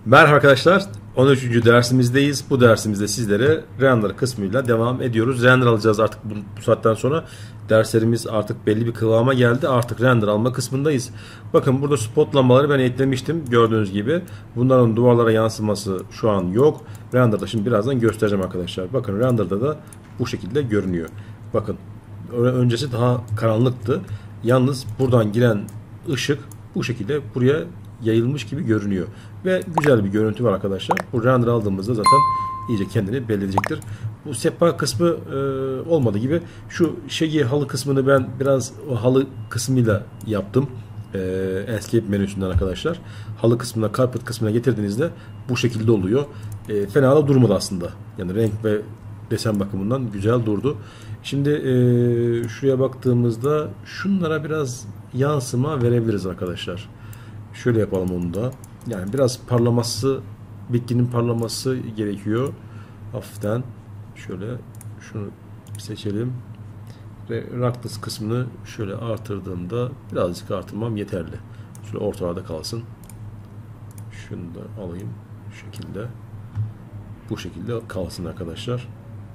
Merhaba arkadaşlar, 13. dersimizdeyiz. Bu dersimizde sizlere render kısmıyla devam ediyoruz. Render alacağız artık bu saatten sonra. Derslerimiz artık belli bir kıvama geldi. Artık render alma kısmındayız. Bakın burada spot lambaları ben eklemiştim. Gördüğünüz gibi bunların duvarlara yansıması şu an yok. Render'da şimdi birazdan göstereceğim arkadaşlar. Bakın render'da da bu şekilde görünüyor. Bakın öncesi daha karanlıktı. Yalnız buradan giren ışık bu şekilde buraya yayılmış gibi görünüyor. Ve güzel bir görüntü var arkadaşlar. Bu render aldığımızda zaten iyice kendini belli edecektir. Bu sehpa kısmı olmadığı gibi şu halı kısmını ben biraz o halı kısmıyla yaptım. Escape menüsünden arkadaşlar. Halı kısmına, carpet kısmına getirdiğinizde bu şekilde oluyor. Fena da durmadı aslında. Yani renk ve desen bakımından güzel durdu. Şimdi şuraya baktığımızda şunlara biraz yansıma verebiliriz arkadaşlar. Şöyle yapalım onu da. Yani biraz parlaması, bitkinin parlaması gerekiyor. Hafiften şöyle şunu seçelim. Ve Ractus kısmını şöyle artırdığımda birazcık artırmam yeterli. Şöyle ortada kalsın. Şunu da alayım. Şu şekilde. Bu şekilde kalsın arkadaşlar.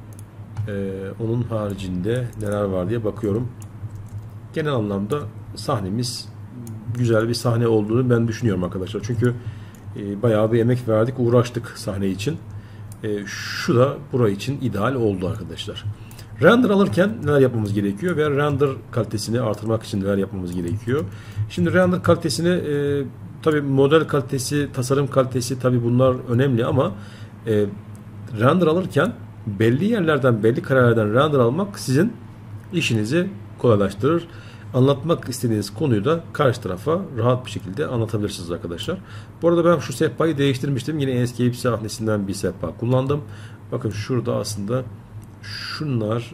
Onun haricinde neler var diye bakıyorum. Genel anlamda sahnemiz güzel bir sahne olduğunu ben düşünüyorum arkadaşlar. Çünkü bayağı bir emek verdik, uğraştık sahne için. Şu da burayı için ideal oldu arkadaşlar. Render alırken neler yapmamız gerekiyor ve render kalitesini artırmak için neler yapmamız gerekiyor? Şimdi render kalitesini tabi model kalitesi, tasarım kalitesi tabi bunlar önemli ama render alırken belli yerlerden, belli karelerden render almak sizin işinizi kolaylaştırır. Anlatmak istediğiniz konuyu da karşı tarafa rahat bir şekilde anlatabilirsiniz arkadaşlar. Bu arada ben şu sehpayı değiştirmiştim. Yine Escape sahnesinden bir sehpa kullandım. Bakın şurada aslında şunlar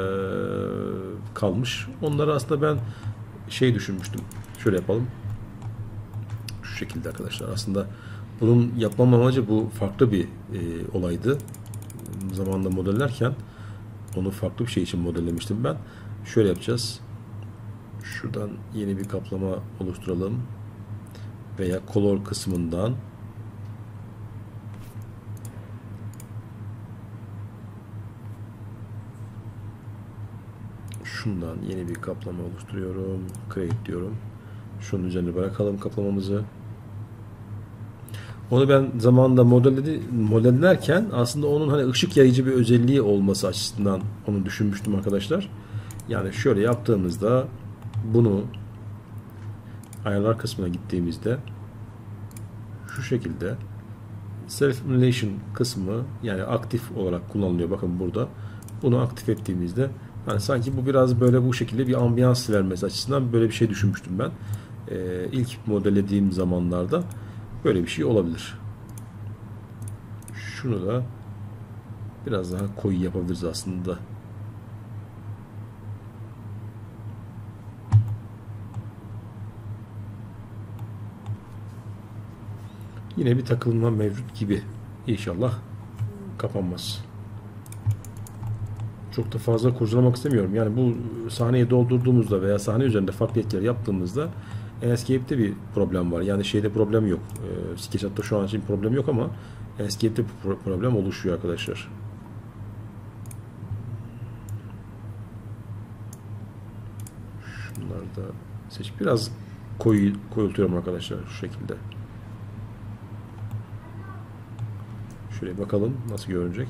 kalmış. Onları aslında ben düşünmüştüm. Şöyle yapalım. Şu şekilde arkadaşlar. Aslında bunun yapmam amacı bu farklı bir olaydı. Zamanında modellerken onu farklı bir şey için modellemiştim ben. Şöyle yapacağız. Şuradan yeni bir kaplama oluşturalım. Veya color kısmından şundan yeni bir kaplama oluşturuyorum. Create diyorum. Şunun üzerine bırakalım kaplamamızı. Onu ben zamanında modellerken aslında onun hani ışık yayıcı bir özelliği olması açısından onu düşünmüştüm arkadaşlar. Yani şöyle yaptığımızda bunu ayarlar kısmına gittiğimizde şu şekilde self illumination kısmı yani aktif olarak kullanılıyor. Bakın burada bunu aktif ettiğimizde yani sanki bu biraz böyle bu şekilde bir ambiyans vermesi açısından böyle bir şey düşünmüştüm ben. İlk modellediğim zamanlarda böyle bir şey olabilir. Şunu da biraz daha koyu yapabiliriz aslında. Yine bir takılma mevcut gibi. İnşallah kapanmaz. Çok da fazla kurcalamak istemiyorum. Yani bu sahneyi doldurduğumuzda veya sahne üzerinde farklı etkiler yaptığımızda Escape'de bir problem var. Yani şeyde problem yok. SketchUp'ta şu an için problem yok ama Escape'de problem oluşuyor arkadaşlar. Şunları da seç. Biraz koyultuyorum arkadaşlar şu şekilde. Şöyle bakalım nasıl görünecek.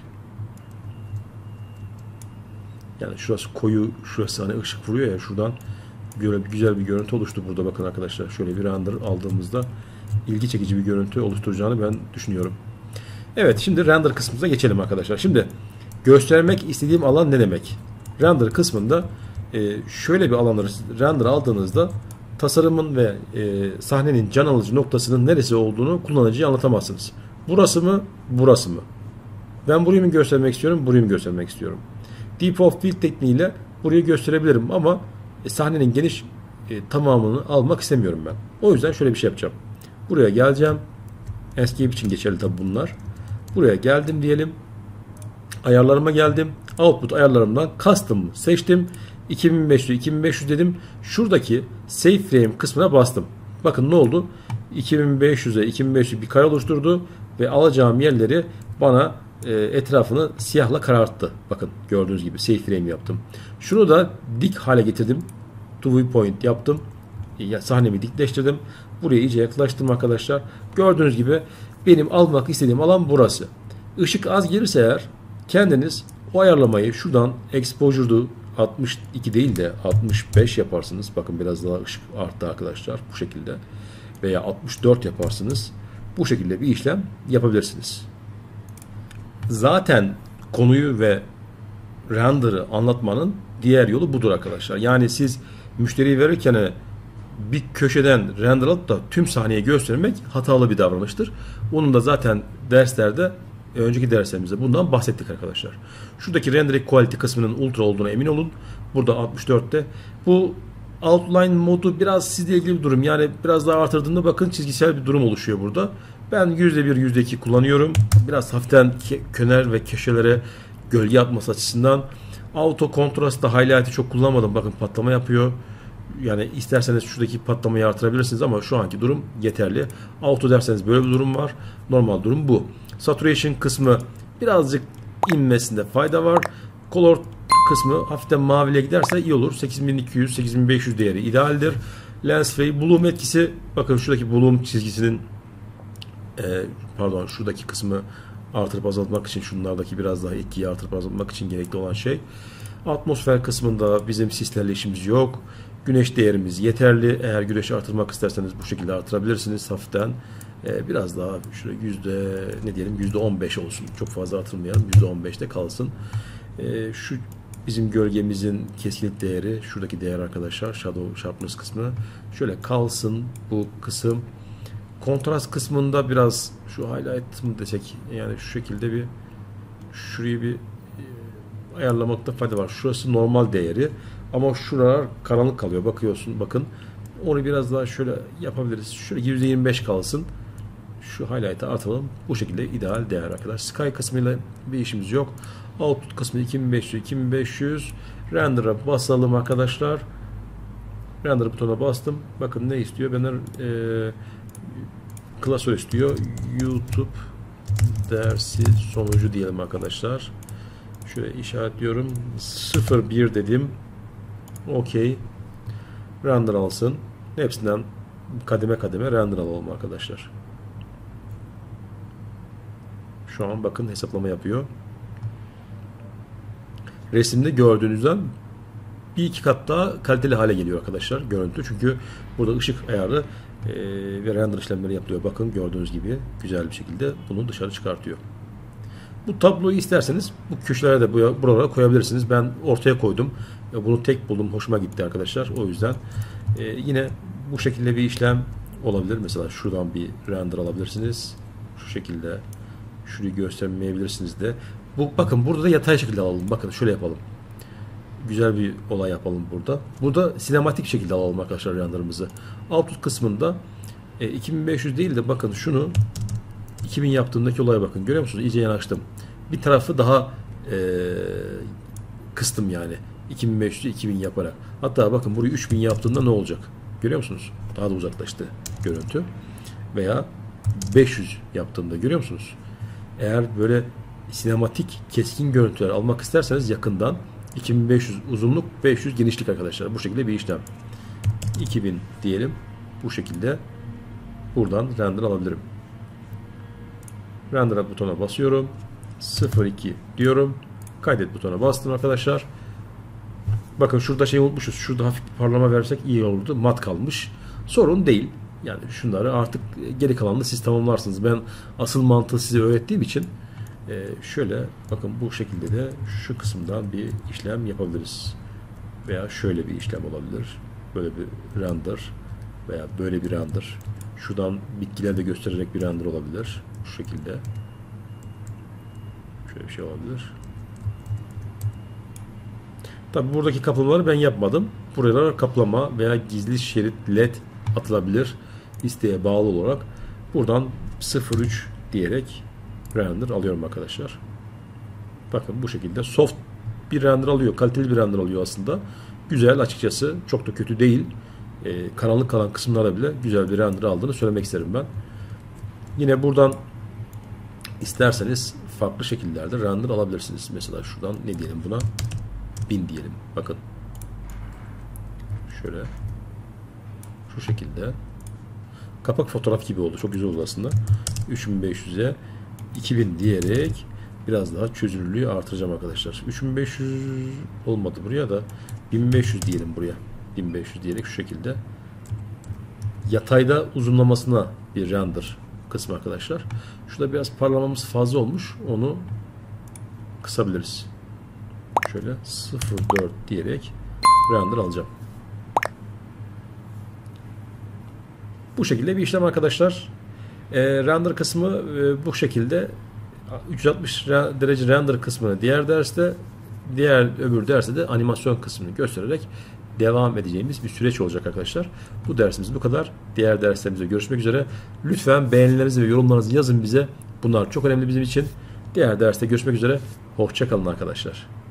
Yani şurası koyu, şurası hani ışık vuruyor ya şuradan böyle güzel bir görüntü oluştu burada bakın arkadaşlar. Şöyle bir render aldığımızda ilgi çekici bir görüntü oluşturacağını ben düşünüyorum. Evet şimdi render kısmımıza geçelim arkadaşlar. Şimdi göstermek istediğim alan ne demek? Render kısmında şöyle bir alanları render aldığınızda tasarımın ve sahnenin can alıcı noktasının neresi olduğunu kullanıcıya anlatamazsınız. Burası mı? Burası mı? Ben burayı mı göstermek istiyorum? Burayı mı göstermek istiyorum? Deep of Field tekniğiyle burayı gösterebilirim ama sahnenin geniş tamamını almak istemiyorum ben. O yüzden şöyle bir şey yapacağım. Buraya geleceğim. Escape için geçerli tabi bunlar. Buraya geldim diyelim. Ayarlarıma geldim. Output ayarlarımdan custom seçtim. 2500 dedim. Şuradaki save frame kısmına bastım. Bakın ne oldu? 2500'e 2500 bir kare oluşturdu ve alacağım yerleri bana etrafını siyahla kararttı. Bakın gördüğünüz gibi safe frame yaptım. Şunu da dik hale getirdim. To viewpoint yaptım. Sahnemi dikleştirdim. Buraya iyice yaklaştım arkadaşlar. Gördüğünüz gibi benim almak istediğim alan burası. Işık az gelirse eğer kendiniz o ayarlamayı şuradan exposure'du 62 değil de 65 yaparsınız. Bakın biraz daha ışık arttı arkadaşlar. Bu şekilde. Veya 64 yaparsınız. Bu şekilde bir işlem yapabilirsiniz. Zaten konuyu ve render'ı anlatmanın diğer yolu budur arkadaşlar. Yani siz müşteriyi verirken bir köşeden render alıp da tüm sahneyi göstermek hatalı bir davranıştır. Onun da zaten derslerde, önceki derslerimizde bundan bahsettik arkadaşlar. Şuradaki rendering quality kısmının ultra olduğuna emin olun. Burada 64'te. Bu outline modu biraz sizle ilgili bir durum. Yani biraz daha artırdığında bakın çizgisel bir durum oluşuyor burada. Ben %1, %2 kullanıyorum. Biraz hafiften kenar ve köşelere gölge atması açısından. Auto kontrastta highlight'ı çok kullanmadım. Bakın patlama yapıyor. Yani isterseniz şuradaki patlamayı artırabilirsiniz ama şu anki durum yeterli. Auto derseniz böyle bir durum var. Normal durum bu. Saturation kısmı birazcık inmesinde fayda var. Color kısmı hafiften maviliğe giderse iyi olur. 8200, 8500 değeri idealdir. Lens Fade, Bloom etkisi. Bakın şuradaki Bloom çizgisinin şuradaki kısmı artırıp azaltmak için, şunlardaki biraz daha etkiyi artırıp azaltmak için gerekli olan şey. Atmosfer kısmında bizim sislerle işimiz yok. Güneş değerimiz yeterli. Eğer güneşi artırmak isterseniz bu şekilde artırabilirsiniz hafiften. Biraz daha şöyle %15 olsun. Çok fazla artırmayalım. %15'te kalsın. Şu bizim gölgemizin keskinlik değeri, şuradaki değer arkadaşlar, Shadow Sharpness kısmı şöyle kalsın bu kısım. Kontrast kısmında biraz şu highlight mı desek, yani şu şekilde şurayı bir ayarlamakta fayda var. Şurası normal değeri ama şuralar karanlık kalıyor. Bakın. Onu biraz daha şöyle yapabiliriz. Şöyle %25 kalsın. Şu highlight'ı artıralım. Bu şekilde ideal değer arkadaşlar. Sky kısmıyla bir işimiz yok. Output kısmı 2500. Render'a basalım arkadaşlar. Render butonuna bastım. Bakın ne istiyor? Benden klasör istiyor. YouTube dersi sonucu diyelim arkadaşlar. Şöyle işaretliyorum. 01 dedim. OK. Render alsın. Hepsinden kademe kademe render alalım arkadaşlar. Şu an bakın hesaplama yapıyor. Resimde gördüğünüzden bir iki kat daha kaliteli hale geliyor arkadaşlar görüntü. Çünkü burada ışık ayarı ve render işlemleri yapılıyor. Bakın gördüğünüz gibi güzel bir şekilde bunu dışarı çıkartıyor. Bu tabloyu isterseniz bu köşelere de buralara koyabilirsiniz. Ben ortaya koydum. Bunu tek buldum. Hoşuma gitti arkadaşlar. O yüzden yine bu şekilde bir işlem olabilir. Mesela şuradan bir render alabilirsiniz. Şu şekilde. Şurayı göstermeyebilirsiniz de. Bakın burada da yatay şekilde alalım. Bakın şöyle yapalım. Güzel bir olay yapalım burada. Burada sinematik şekilde alalım arkadaşlar renderımızı. Output kısmında 2500 değil de bakın şunu 2000 yaptığımdaki olaya bakın. Görüyor musunuz? İyice yanaştım. Bir tarafı daha kıstım yani. 2500'ü 2000 yaparak. Hatta bakın burayı 3000 yaptığımda ne olacak? Görüyor musunuz? Daha da uzaklaştı görüntü. Veya 500 yaptığımda görüyor musunuz? Eğer böyle sinematik keskin görüntüler almak isterseniz yakından 2500 uzunluk, 500 genişlik arkadaşlar. Bu şekilde bir işlem. 2000 diyelim. Bu şekilde buradan render alabilirim. Render butona basıyorum. 02 diyorum. Kaydet butona bastım arkadaşlar. Bakın şurada şey unutmuşuz. Şurada hafif bir parlama versek iyi olurdu. Mat kalmış. Sorun değil. Yani şunları artık geri kalanını siz tamamlarsınız. Ben asıl mantığı size öğrettiğim için şöyle bakın bu şekilde de şu kısımdan bir işlem yapabiliriz. Veya şöyle bir işlem olabilir. Böyle bir render veya böyle bir render. Şuradan bitkileri de göstererek bir render olabilir. Şu şekilde. Şöyle bir şey olabilir. Tabi buradaki kaplamaları ben yapmadım. Buralara kaplama veya gizli şerit led atılabilir. İsteğe bağlı olarak. Buradan 03 diyerek render alıyorum arkadaşlar. Bakın bu şekilde soft bir render alıyor. Kaliteli bir render alıyor aslında. Güzel açıkçası. Çok da kötü değil. karanlık kalan kısımlarda bile güzel bir render aldığını söylemek isterim ben. Yine buradan isterseniz farklı şekillerde render alabilirsiniz. Mesela şuradan ne diyelim buna? 1000 diyelim. Bakın. Şöyle. Şu şekilde. Kapak fotoğraf gibi oldu. Çok güzel oldu aslında. 3500'e 2000 diyerek biraz daha çözünürlüğü artıracağım arkadaşlar. 3500 olmadı buraya da 1500 diyelim buraya. 1500 diyerek şu şekilde. Yatayda uzunlamasına bir render kısmı arkadaşlar. Şurada biraz parlamamız fazla olmuş. Onu kısabiliriz. Şöyle 0.4 diyerek render alacağım. Bu şekilde bir işlem arkadaşlar. Render kısmı bu şekilde. 360 derece render kısmını diğer derste, öbür derste de animasyon kısmını göstererek devam edeceğimiz bir süreç olacak arkadaşlar. Bu dersimiz bu kadar. Diğer derslerimizde görüşmek üzere. Lütfen beğenilerinizi ve yorumlarınızı yazın bize. Bunlar çok önemli bizim için. Diğer derste görüşmek üzere. Hoşça kalın arkadaşlar.